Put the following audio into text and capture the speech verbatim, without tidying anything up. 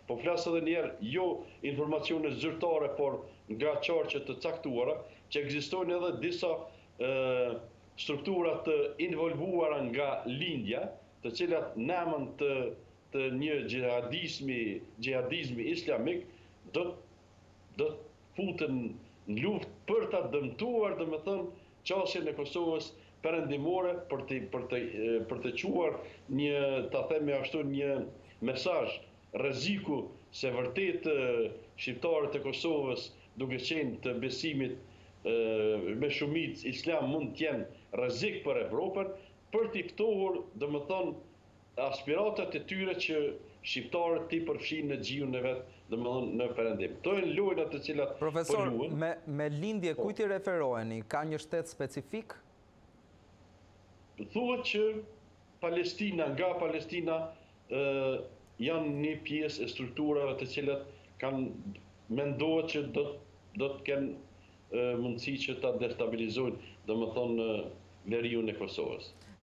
po flasë edhe njerë, jo informacione zyrtare, por nga qarqe të caktuara, që ekzistojnë edhe disa e, strukturat të involvuara nga lindja, të cilat në emën të, të një gjihadizmi, gjihadizmi islamik, do do të futen në luftë për ta dëmtuar, dhe me thënë, qasjen e Kosovës perëndimore për të për të për të quar një, ta themi ashtu, një mesazh rreziku se vërtet shqiptarët e Kosovës, duke qenë të besimit me shumicë islam, mund të jenë rrezik për Evropën, për t'i ftohur, domethënë, aspiratat e tyre që shqiptarët ti përfshin në gjiun e vetë, domethënë në perëndim. Këto janë lojrat të cilat Profesor, me, me lindje kujt i referoheni? Ka një shtet specifik? Thuhet që Palestina, nga Palestina, ë, janë një pjesë e strukturave të cilat kanë, mendohet që do, do të kenë mundësi që ta destabilizojnë, domethënë, veriun e Kosovës.